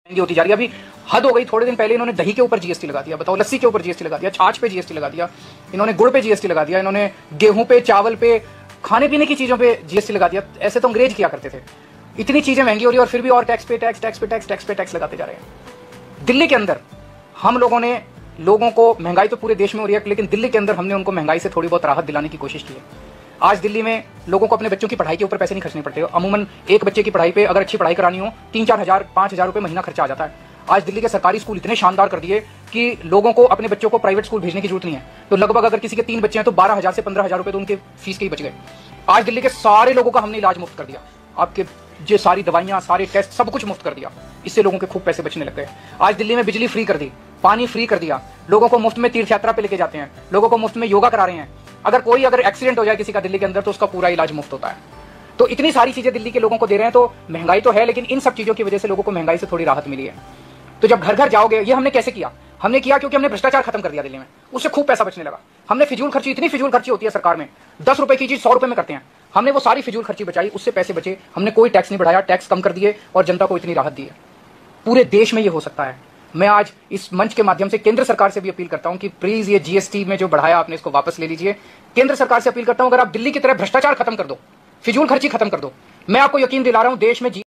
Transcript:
महंगी होती जा रही है। अभी हद हो गई, थोड़े दिन पहले इन्होंने दही के ऊपर जीएसटी लगा दिया, बताओ, लस्सी के ऊपर जीएसटी लगा दिया, छाछ पे जीएसटी लगा दिया, इन्होंने गुड़ पे जीएसटी लगा दिया, इन्होंने गेहूं पे, चावल पे, खाने पीने की चीजों पे जीएसटी लगा दिया। ऐसे तो अंग्रेज किया करते थे। इतनी चीजें महंगी हो रही है और फिर भी और टैक्स पे टैक्स, टैक्स पे टैक्स, टैक्स पे टैक्स लगाते जा रहे हैं। दिल्ली के अंदर हम लोगों ने लोगों को, महंगाई तो पूरे देश में हो रही है, लेकिन दिल्ली के अंदर हमने उनको महंगाई से थोड़ी बहुत राहत दिलाने की कोशिश की है। आज दिल्ली में लोगों को अपने बच्चों की पढ़ाई के ऊपर पैसे नहीं खर्चने पड़ते। अमूमन एक बच्चे की पढ़ाई पे अगर अच्छी पढ़ाई करानी हो 3-4 हज़ार 5,000 रुपए महीना खर्चा आ जाता है। आज दिल्ली के सरकारी स्कूल इतने शानदार कर दिए कि लोगों को अपने बच्चों को प्राइवेट स्कूल भेजने की जरूरत नहीं है। तो लगभग अगर किसी के 3 बच्चे हैं तो 12,000 से 15,000 रुपए तो उनके फीस के ही बच गए। आज दिल्ली के सारे लोगों का हमने इलाज मुफ्त कर दिया, आपके जो सारी दवाइयां, सारे टेस्ट, सब कुछ मुफ्त कर दिया। इससे लोगों के खूब पैसे बचने लग गए। आज दिल्ली में बिजली फ्री कर दी, पानी फ्री कर दिया, लोगों को मुफ्त में तीर्थ यात्रा पे लेके जाते हैं, लोगों को मुफ्त में योगा करा रहे हैं। अगर एक्सीडेंट हो जाए किसी का दिल्ली के अंदर तो उसका पूरा इलाज मुफ्त होता है। तो इतनी सारी चीजें दिल्ली के लोगों को दे रहे हैं। तो महंगाई तो है, लेकिन इन सब चीजों की वजह से लोगों को महंगाई से थोड़ी राहत मिली है। तो जब घर घर जाओगे, ये हमने कैसे किया? हमने किया क्योंकि हमने भ्रष्टाचार खत्म कर दिया दिल्ली में, उससे खूब पैसा बचने लगा। हमने फिजूल खर्ची, इतनी फिजूल खर्ची होती है सरकार में, 10 रुपए की चीज 100 रुपए में करते हैं। हमने वो सारी फिजूल खर्ची बचाई, उससे पैसे बचे, हमने कोई टैक्स नहीं बढ़ाया, टैक्स कम कर दिए और जनता को इतनी राहत दी है। पूरे देश में ये हो सकता है। मैं आज इस मंच के माध्यम से केंद्र सरकार से भी अपील करता हूं कि प्लीज ये जीएसटी में जो बढ़ाया आपने, इसको वापस ले लीजिए। केंद्र सरकार से अपील करता हूं, अगर आप दिल्ली की तरह भ्रष्टाचार खत्म कर दो, फिजूल खर्ची खत्म कर दो, मैं आपको यकीन दिला रहा हूं देश में